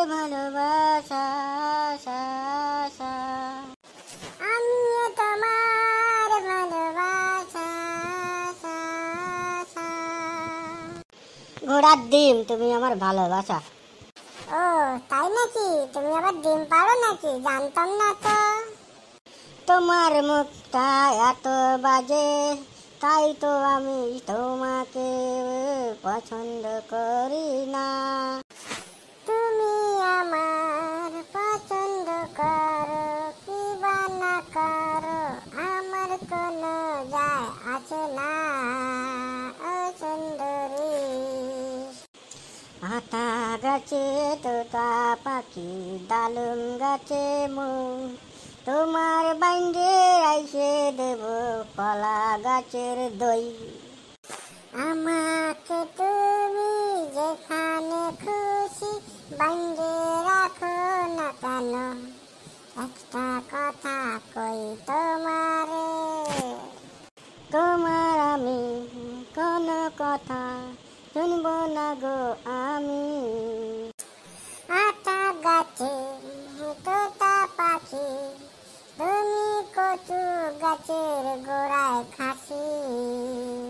ভালোবাসা সা, সা। আমিও তোমার ভালোবাসা সা, সা। ঘোড়ার ডিম, তুমি আমার ভালোবাসা। ও তাই নাকি? তুমি আবার ডিম পারো নাকি? জানতাম না তো। তোমার মুখটা এত বাজে, তাই তো আমি তোমাকে পছন্দ করি না। তুমি আমার পছন্দ করো কি বা না করো, আমার কোনো যায় আসে না। ও সুন্দরী, আতা গাছে তোতা পাখি, ডালুম গাছে মুগ, তোমার বাইন্ডে আইসে দেব কলা গাছের দই। আমাকে তুমি যেখানে খুশি বাইন্ডে রাখো না কেন, একটা কথা কই তোমারে, তোমার আমি কোনো কথা শুনব না গো আমি। আতা গাছে তোতা পাখি, তুমি কচু গাছের গোড়ায় খাসি।